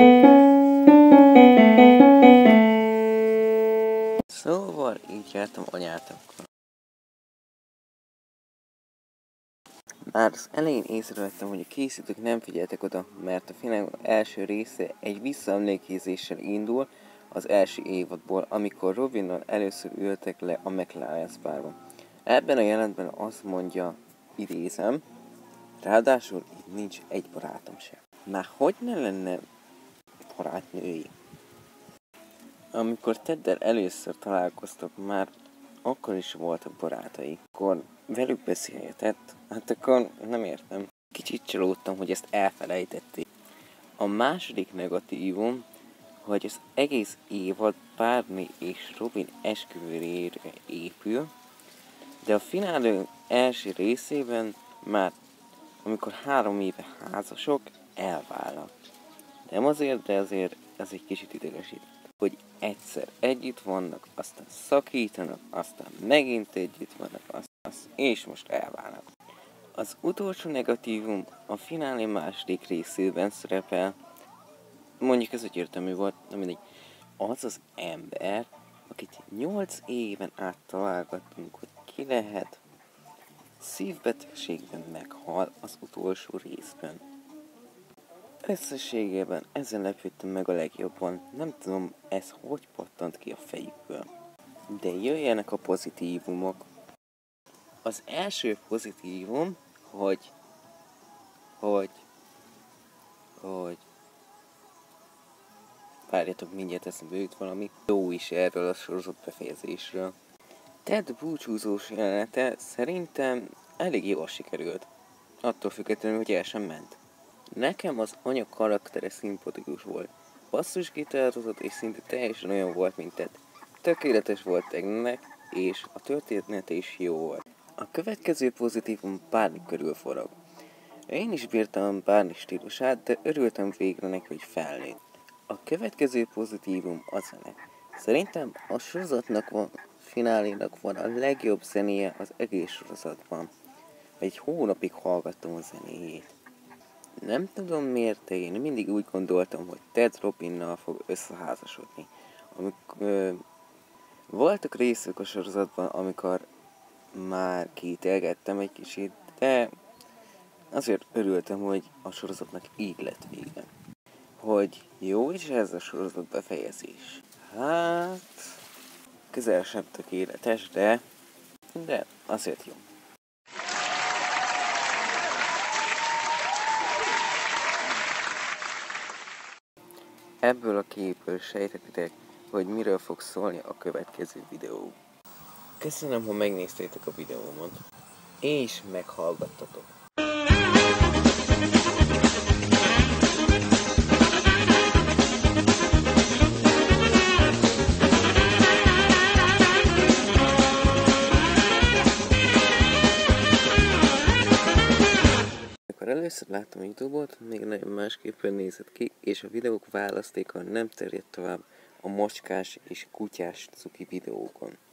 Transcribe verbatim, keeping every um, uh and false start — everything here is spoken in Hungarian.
Szóval így jártam anyátokkal. Már az elején észrevettem, hogy a készítők nem figyeltek oda, mert a film első része egy visszaemlékezéssel indul az első évadból, amikor Robinnal először ültek le a McLaren's bárban. Ebben a jelentben azt mondja, idézem, ráadásul itt nincs egy barátom sem. Már hogy ne lenne barátnői? Amikor Teddel először találkoztak, már akkor is voltak barátai. Akkor velük beszélgetett, hát akkor nem értem. Kicsit csalódtam, hogy ezt elfelejtették. A második negatívum, hogy az egész évad Barney és Robin esküvőjére épül, de a finálő első részében már, amikor három éve házasok, elválnak. Nem azért, de azért ez egy kicsit idegesít. Hogy egyszer együtt vannak, aztán szakítanak, aztán megint együtt vannak, aztán, és most elválnak. Az utolsó negatívum a finálé második részében szerepel, mondjuk ez egyértelmű volt, nem mindegy, az az ember, akit nyolc éven át találgattunk, hogy ki lehet, szívbetegségben meghal az utolsó részben. Összességében ezen lepődtem meg a legjobban, nem tudom ez hogy pattant ki a fejükből. De jöjjenek a pozitívumok. Az első pozitívum, hogy, hogy, hogy, várjatok, mindjárt eszembe jut valami jó is erről a sorozat befejezésről. Ted búcsúzós jelenete szerintem elég jól sikerült, attól függetlenül, hogy el sem ment. Nekem az anya karaktere szimpatikus volt. Basszusgitározott és szinte teljesen olyan volt, mint Ted. Tökéletes volt Tednek, és a története is jó volt. A következő pozitívum Barney körül forog. Én is bírtam Barney stílusát, de örültem végre neki, hogy felnőtt. A következő pozitívum a zene. Szerintem a sorozatnak van, finálénak van a legjobb zenéje az egész sorozatban. Egy hónapig hallgattam a zenéjét. Nem tudom miért, de én mindig úgy gondoltam, hogy Ted Robinnal fog összeházasodni. Amikor, ö, voltak részek a sorozatban, amikor már kételgettem egy kicsit, de azért örültem, hogy a sorozatnak így lett vége. Hogy jó is ez a sorozat befejezés. Hát, közel sem tökéletes, de, de azért jó. Ebből a képből sejtetitek, hogy miről fog szólni a következő videó. Köszönöm, ha megnéztétek a videómat, és meghallgattatok. Amikor először láttam a YouTube-ot, még nagyon másképpen nézett ki, és a videók választéka nem terjedt tovább a macskás és kutyás cuki videókon.